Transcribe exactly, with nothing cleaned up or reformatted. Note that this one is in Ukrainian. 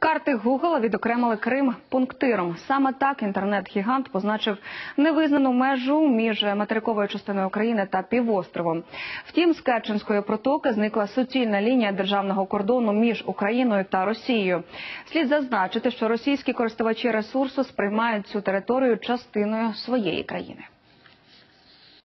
Карти Google відокремили Крим пунктиром. Саме так інтернет-гігант позначив невизнану межу між материковою частиною України та півостровом. Втім, з Керченської протоки зникла суцільна лінія державного кордону між Україною та Росією. Слід зазначити, що російські користувачі ресурсу сприймають цю територію частиною своєї країни.